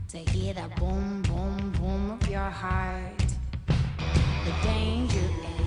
to hear the boom, boom, boom of your heart. The danger